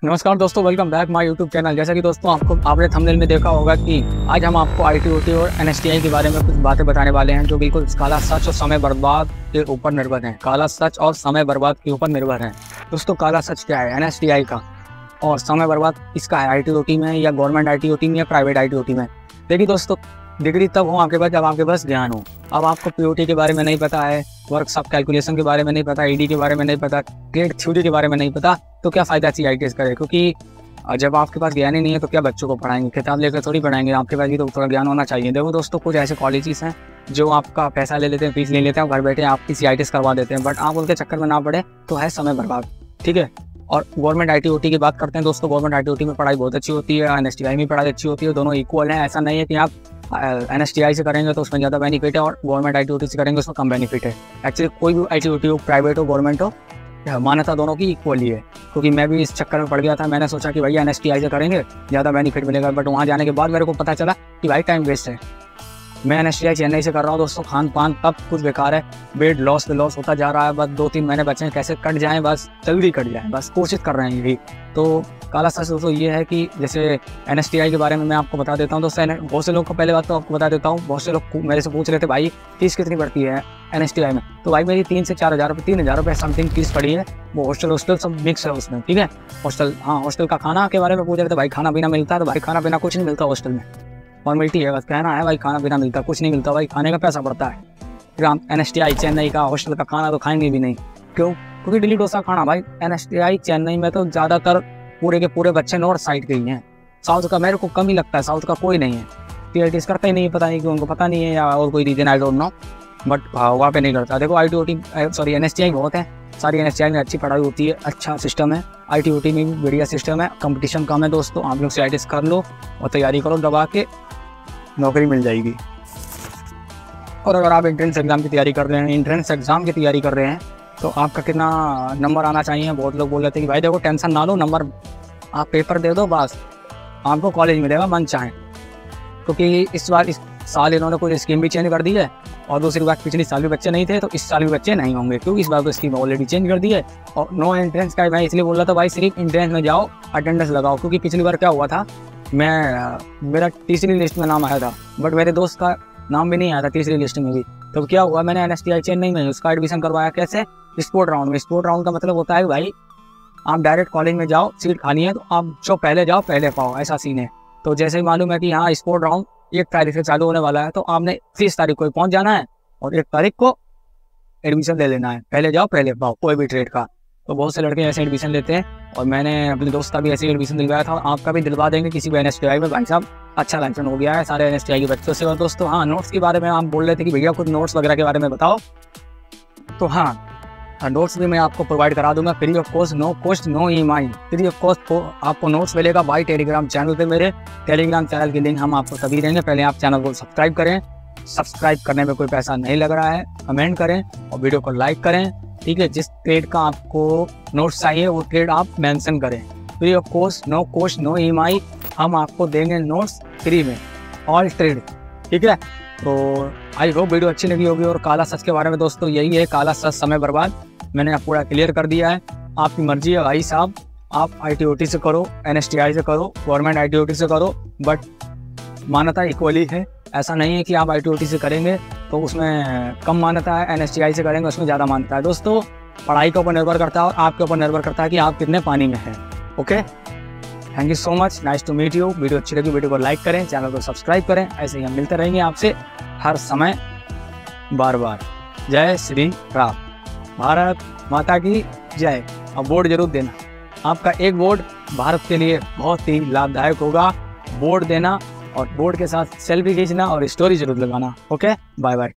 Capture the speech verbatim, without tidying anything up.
नमस्कार दोस्तों, welcome back my YouTube channel. जैसा कि दोस्तों आपको आपने थंबनेल में देखा होगा कि आज हम आपको आई टी ओ टी और एन एस टी आई के बारे में कुछ बातें बताने वाले हैं जो बिल्कुल काला सच और समय बर्बाद के ऊपर निर्भर हैं। काला सच और समय बर्बाद के ऊपर निर्भर हैं। दोस्तों काला सच क्या है? एन एस टी आई का। और समय बर्बाद इसका है आई टी ओ टी में या government I T O T में या private I T O T में। देखिए दोस्तों, डिग्री तब हो आपके पास जब आपके पास ज्ञान हो। अब आपको पी ओ टी के बारे में नहीं पता है, वर्कशॉप कैलकुलेशन के बारे में नहीं पता, ई डी के बारे में नहीं पता, ट्रेड थ्योरी के बारे में नहीं पता, तो क्या फ़ायदा सी आई टी एस करे? क्योंकि जब आपके पास ज्ञान ही नहीं है तो क्या बच्चों को पढ़ाएंगे? किताब लेकर थोड़ी पढ़ाएंगे, आपके पास भी तो थोड़ा ज्ञान होना चाहिए। देखो दोस्तों, कुछ ऐसे कॉलेजेस हैं जो आपका पैसा ले लेते हैं, फीस ले लेते हैं, घर बैठे आपकी सी आई टी एस करवा देते हैं, बट आप उनके चक्कर में ना पड़े तो है समय बर्बाद। ठीक है। और government I T O T की बात करते हैं दोस्तों, government I T O T में पढ़ाई बहुत अच्छी होती है, एन एस टी आई में पढ़ाई अच्छी होती है, दोनों इक्वल हैं। ऐसा नहीं है कि आप एन एस टी आई से करेंगे तो उसमें ज़्यादा बेनिफिट है और government I T O T से करेंगे उसमें कम बेनिफिट है। एक्चुअली कोई भी आई टी ओ टी हो, प्राइवेट हो, गवर्नमेंट हो, मान्यता दोनों की इक्वल ही है। क्योंकि मैं भी इस चक्कर में पड़ गया था, मैंने सोचा कि भैया एन एस टी आई से करेंगे ज़्यादा बेनिफिट मिलेगा, बट वहाँ जाने के बाद मेरे को पता चला कि भाई टाइम वेस्ट है। मैं N S T I Chennai से कर रहा हूँ दोस्तों, खान पान सब कुछ बेकार है, बेड लॉस पे लॉस होता जा रहा है। बस दो तीन महीने बचे हैं, कैसे कट जाएँ, बस जल्दी कट जाएँ, बस कोशिश कर रहे हैं यही। तो काला सच दोस्तों ये है कि जैसे एन एस टी आई के बारे में मैं आपको बता देता हूँ दोस्तों। बहुत से लोग को पहले बात तो आपको बता देता हूँ, बहुत से लोग मेरे से पूछ रहे थे भाई फीस कितनी पड़ती है एन एस टी आई में? तो भाई मेरी तीन से चार हज़ार रुपये तीन हज़ार रुपये समथिंग फीस पड़ी है। वो हॉस्टल हॉस्टल सब मिक्स है उसमें। ठीक है। हॉस्टल, हाँ हॉस्टल का खाना के बारे में पूछ रहे थे, भाई खाना पीना मिलता है? तो भाई खाना पीना कुछ नहीं मिलता हॉस्टल में, फॉर्मेलिटी है बस, कहना है भाई खाना पीना मिलता, कुछ नहीं मिलता भाई, खाने का पैसा पड़ता है। फिर हम N S T I Chennai का हॉस्टल का खाना तो खाएंगे भी नहीं। क्यों? क्योंकि दिल्ली डोसा खाना भाई N S T I Chennai में तो ज़्यादातर पूरे के पूरे बच्चे नॉर्थ साइड के ही हैं। साउथ का मेरे को कम ही लगता है, साउथ का कोई नहीं है। पी आई टी एस करता ही नहीं, पता नहीं कि उनको पता नहीं है या और कोई reason, I don't know, but वहाँ पे नहीं करता। देखो I T O T sorry N S T I बहुत है, सारी एन एस टी आई में अच्छी पढ़ाई होती है, अच्छा सिस्टम है। आई टी ओ टी में भी बढ़िया सिस्टम है, कंपटीशन कम है दोस्तों। आप लोग सी आई टी एस कर लो और तैयारी करो, दबा के नौकरी मिल जाएगी। और अगर आप एंट्रेंस एग्ज़ाम की तैयारी कर रहे हैं एंट्रेंस एग्ज़ाम की तैयारी कर रहे हैं तो आपका कितना नंबर आना चाहिए? बहुत लोग बोल रहे थे कि भाई देखो टेंशन ना लो, नंबर आप पेपर दे दो, बस आपको कॉलेज मिलेगा मन चाहे। क्योंकि इस बार इस साल इन्होंने कोई स्कीम भी चेंज कर दी है, और दूसरी बात पिछली साल भी बच्चे नहीं थे तो इस साल भी बच्चे नहीं होंगे, क्योंकि इस बार तो स्कीम ऑलरेडी चेंज कर दी है। और नो एंट्रेंस का मैं इसलिए बोल रहा था भाई, सिर्फ एंट्रेंस में जाओ, अटेंडेंस लगाओ। क्योंकि पिछली बार क्या हुआ था, मैं मेरा तीसरी लिस्ट में नाम आया था, बट मेरे दोस्त का नाम भी नहीं आया था तीसरी लिस्ट में भी। तो क्या हुआ, मैंने N S T I Chennai में उसका एडमिशन करवाया। कैसे? स्पोर्ट राउंड में। स्पोर्ट राउंड का मतलब होता है भाई आप डायरेक्ट कॉलेज में जाओ, सीट खाली है तो आप जो पहले जाओ पहले पाओ, ऐसा सीन है। तो जैसे ही मालूम है कि हाँ स्पोर्ट राउंड एक तारीख से चालू होने वाला है, तो आपने तीस तारीख को पहुंच जाना है और एक तारीख को एडमिशन ले लेना है। पहले जाओ पहले पाओ, कोई भी ट्रेड का। तो बहुत से लड़के ऐसे एडमिशन लेते हैं और मैंने अपने दोस्त का भी ऐसे एडमिशन दिलवाया था, और आपका भी दिलवा देंगे किसी भी एन एस टी आई में। भाई साहब अच्छा लाइसेंस हो गया है सारे एन एस टी आई के बच्चों से। और दोस्तों हाँ, नोट्स के बारे में आप बोल रहे थे कि भैया कुछ नोट्स वगैरह के बारे में बताओ, तो हाँ नोट्स भी मैं आपको प्रोवाइड करा दूंगा free of cost, no cost no E M I, free of cost आपको नोट्स मिलेगा भाई टेलीग्राम चैनल पे। मेरे टेलीग्राम चैनल की लिंक हम आपको तभी देंगे, पहले आप चैनल को सब्सक्राइब करें। सब्सक्राइब करने में कोई पैसा नहीं लग रहा है, कमेंट करें और वीडियो को लाइक करें। ठीक है। जिस ट्रेड का आपको नोट्स चाहिए वो ट्रेड आप मेंशन करें, free of cost, no cost no E M I, हम आपको देंगे नोट्स फ्री में, ऑल ट्रेड। ठीक है। तो आई होप वीडियो अच्छी लगी होगी। और काला सच के बारे में दोस्तों यही है, काला सच समय बर्बाद मैंने आप पूरा क्लियर कर दिया है। आपकी मर्जी है भाई साहब, आप आई टी ओ टी से करो, एन एस टी आई से करो, government I T O T से करो, बट मान्यता इक्वली है। ऐसा नहीं है कि आप आई टी ओ टी से करेंगे तो उसमें कम मान्यता है, एन एस टी आई से करेंगे उसमें ज़्यादा मान्यता है। दोस्तों पढ़ाई के ऊपर निर्भर करता है और आपके ऊपर निर्भर करता है कि आप कितने पानी में हैं। Okay, thank you so much, nice to meet you. Video अच्छी लगी वीडियो को लाइक करें, चैनल को सब्सक्राइब करें। ऐसे ही हम मिलते रहेंगे आपसे हर समय, बार बार। जय श्री राम, भारत माता की जय। और वोट जरूर देना, आपका एक वोट भारत के लिए बहुत ही लाभदायक होगा। वोट देना और वोट के साथ सेल्फी खींचना और स्टोरी जरूर लगाना। Okay, bye bye.